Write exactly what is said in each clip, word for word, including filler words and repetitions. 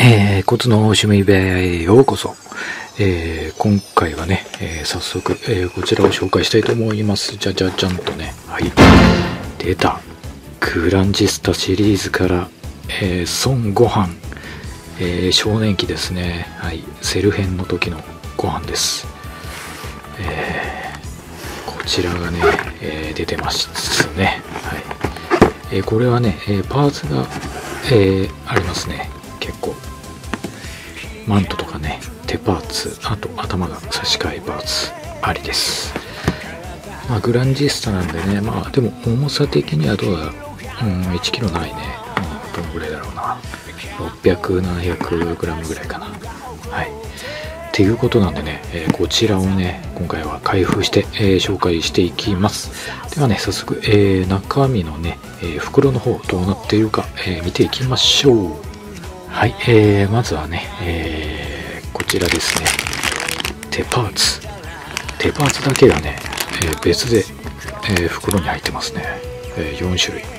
えー、コツの趣味部屋へようこそ。えー、今回はね、えー、早速、えー、こちらを紹介したいと思います。じゃじゃじゃんとね、はい。出た。グランジスタシリーズから、えー、孫悟飯、えー、少年期ですね。はい。セル編の時のご飯です。えー、こちらがね、えー、出てますね。はい。えー、これはね、えー、パーツが、えー、ありますね。結構マントとかね、手パーツ、あと頭が差し替えパーツありです。まあグランジスタなんでね、まあでも重さ的にはどうだろう、うん、いちキロないね、うん、どのぐらいだろうな、ろっぴゃく、ななひゃくグラムぐらいかな。はい、っていうことなんでね、えー、こちらをね今回は開封して、えー、紹介していきます。ではね、早速、えー、中身のね、えー、袋の方どうなっているか、えー、見ていきましょう。はい、えー、まずはね、えー、こちらですね。手パーツ。手パーツだけがね、えー、別で、えー、袋に入ってますね。えー、よん種類。はい。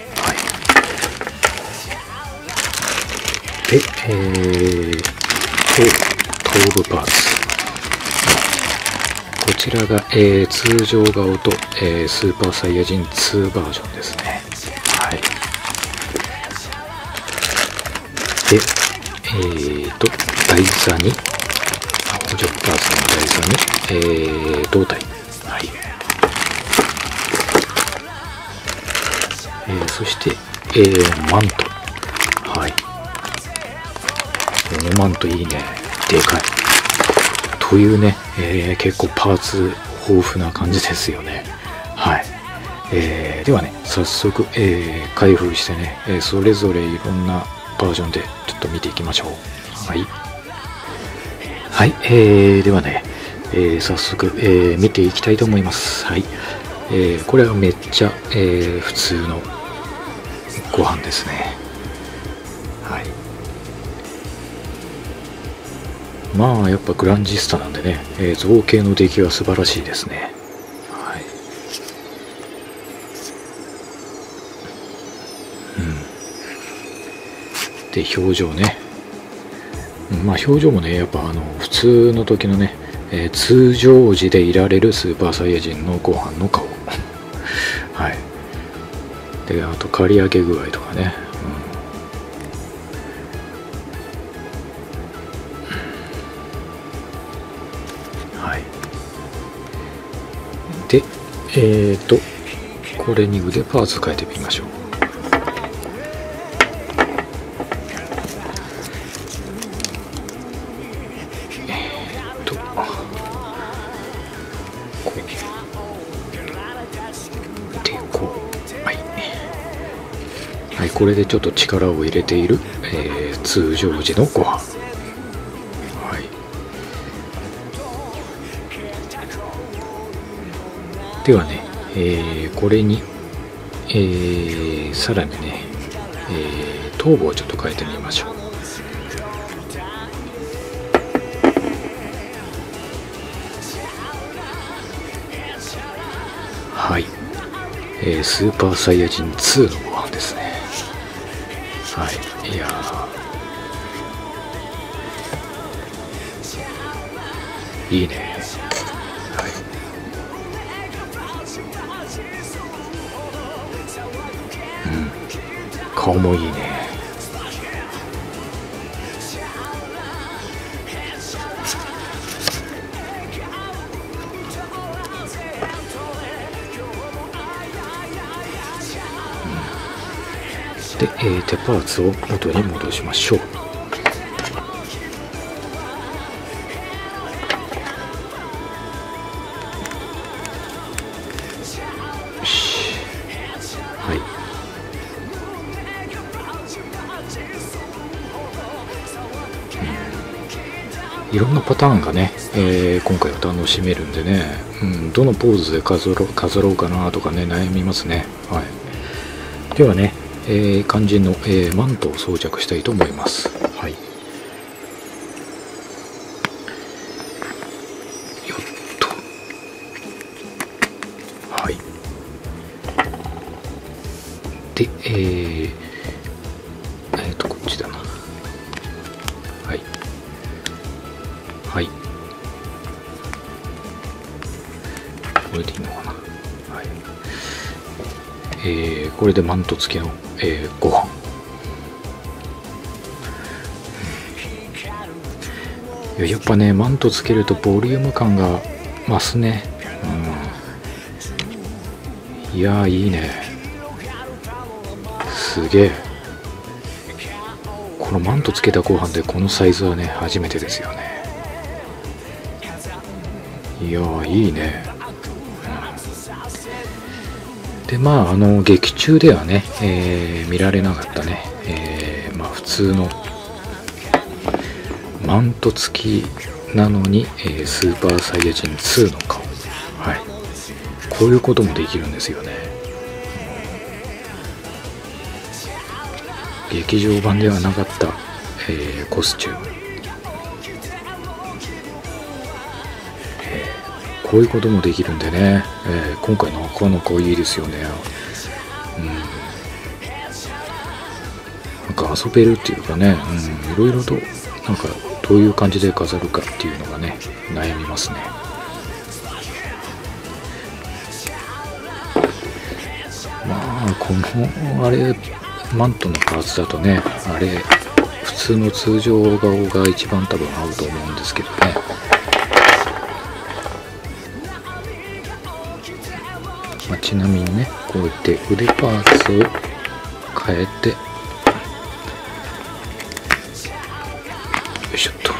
で、えー、頭部パーツ。こちらが、えー、通常顔と、えー、スーパーサイヤ人ツーバージョンですね。はい。で、えーと、台座に、補助パーツの台座に、えー、胴体。はい。えー、そして、えー、マント。はい。このマントいいね。でかい。というね、えー、結構パーツ豊富な感じですよね。はい。えー、ではね、早速、えー、開封してね、えー、それぞれいろんなバージョンでちょっと見ていきましょう。はい。はい、えー、ではね、えー、早速、えー、見ていきたいと思います。はい。えー、これはめっちゃ、えー、普通のご飯ですね。はい。まあ、やっぱグランジスタなんでね、えー、造形の出来は素晴らしいですね。はい。うん。で、表情ね。まあ表情もね、やっぱあの普通の時のね、えー、通常時でいられるスーパーサイヤ人のご飯の顔はい。で、あと刈り上げ具合とかね、うん、はい。で、えーとこれに腕パーツ変えてみましょう。はい、これでちょっと力を入れている、えー、通常時のご飯。はい。ではね、えー、これに、えー、さらにね、えー、頭部をちょっと変えてみましょう。はい、えー、スーパーサイヤ人ツーのご飯ですね。はい、いやーいいね。はい、うん、顔もいいね。で、えー、手パーツを元に戻しましょう。よし。はい。うん、いろんなパターンがね、えー、今回は楽しめるんでね、うん、どのポーズで飾ろう、飾ろうかなとかね、悩みますね。はい。ではね、えー、肝心の、えー、マントを装着したいと思います。はい。よっと。はい。で、えー、えーと、こっちだな。ははい、これでいいのかな。はい、えー、これでマント付きの、えー、ご飯。いや、やっぱね、マントつけるとボリューム感が増すね。うん、いやー、いいね。すげえ。このマントつけたご飯でこのサイズはね、初めてですよね。いやー、いいね。うん、で、まあ、あの劇中ではね、えー、見られなかったね、えー、まあ普通のマント付きなのに、えー、スーパーサイヤ人ツーの顔、はい、こういうこともできるんですよね。劇場版ではなかった、えー、コスチューム、えー、こういうこともできるんでね、えー、今回なかなかいいですよね。うん、なんか遊べるっていうかね、うん、いろいろとなんかどういう感じで飾るかっていうのがね、悩みますね。まあこのあれマントのパーツだとね、あれ普通の通常顔が一番多分合うと思うんですけどね。まあ、ちなみにね、こうやって腕パーツを変えて、よいしょっと、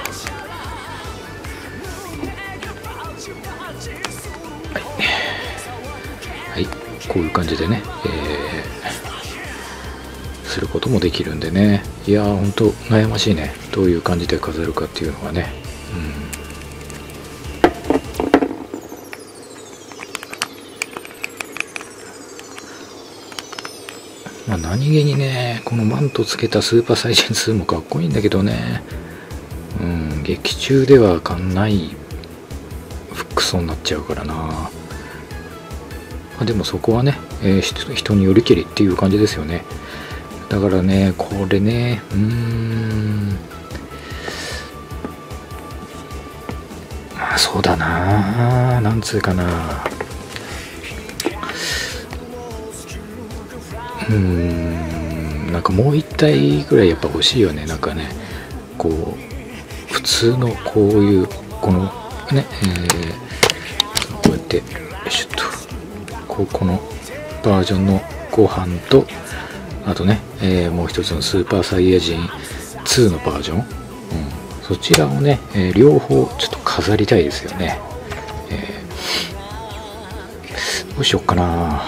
はい、はい、こういう感じでね、えー、することもできるんでね。いやー、ほんと悩ましいね、どういう感じで飾るかっていうのがね。うん、まあ、何気にね、このマントつけたスーパーサイヤ人ツーもかっこいいんだけどね、うん、劇中ではあかんない服装になっちゃうからな。まあ、でもそこはね、えー、人によりけりっていう感じですよね。だからね、これね、うーん、まあそうだな、なんつうかな、うーん、なんかもう一体ぐらいやっぱ欲しいよね。なんかね、こう普通のこういうこのね、えー、こうやってよいしょっと、こうこのバージョンのご飯と、あとね、えー、もう一つのスーパーサイヤ人ツーのバージョン、うん、そちらをね、えー、両方ちょっと飾りたいですよね。えー、どうしよっかな。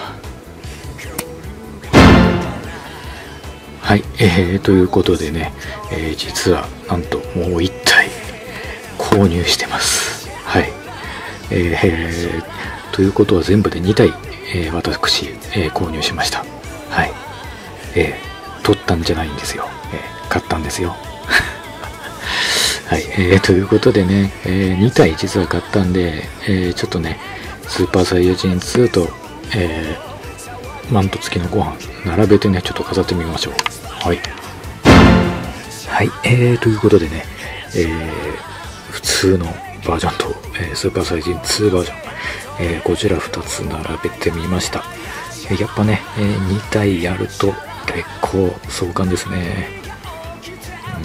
はい、えー、ということでね、えー、実はなんともう一体購入してます。はい、えー、ということは全部でに体、えー、私、えー、購入しました。はい、えー、取ったんじゃないんですよ、えー、買ったんですよ。はい、えー、ということでね、えー、に体実は買ったんで、えー、ちょっとねスーパーサイヤ人ツーと、えー、マント付きのご飯並べてね、ちょっと飾ってみましょう。はい、はい、えー、ということでね、えー、普通のバージョンと、えー、スーパーサイヤ人ツーバージョン、えー、こちらふたつ並べてみました。やっぱね、えー、に体やると結構壮観ですね。うん、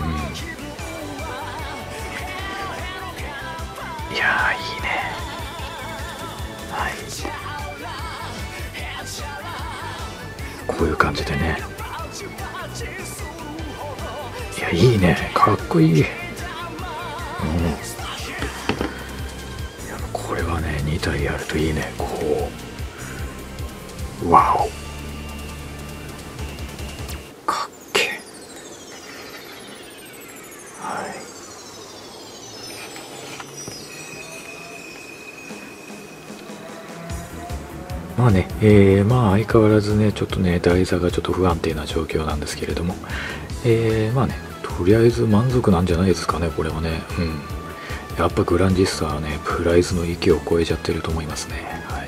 いやー、いいね。はい、こういう感じでね、いや、いいね、かっこいい。うん、これはねに体やるといいね。こう、ワオ、かっけ。はい、まあね、えー、まあ相変わらずね、ちょっとね台座がちょっと不安定な状況なんですけれども、えー、まあね、とりあえず満足なんじゃないですかね、これはね。うん、やっぱグランジスタはねプライズの域を超えちゃってると思いますね。はい、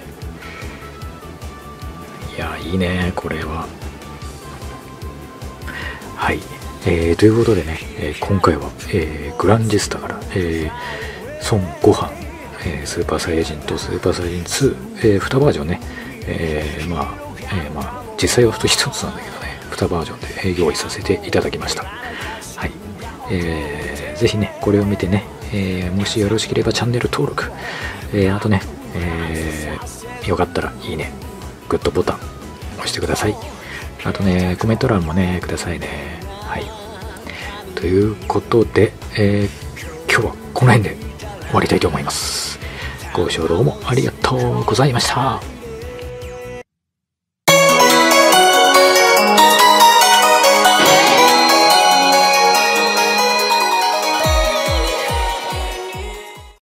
いや、いいね、これは。はい、えー、ということでね、えー、今回は、えー、グランジスタから、えー孫悟飯、えー、スーパーサイヤ人とスーパーサイヤ人ツー、えー、にバージョンね、えー、まあ、えー、まあ実際はひとつなんだけどね、にバージョンで用意させていただきました。はい、えー、ぜひねこれを見てね、えー、もしよろしければチャンネル登録、えー、あとね、えー、よかったらいいね、グッドボタン押してください。あとねコメント欄もねくださいね。はい、ということで、えー、今日はこの辺で終わりたいと思います。ご視聴どうもありがとうございました。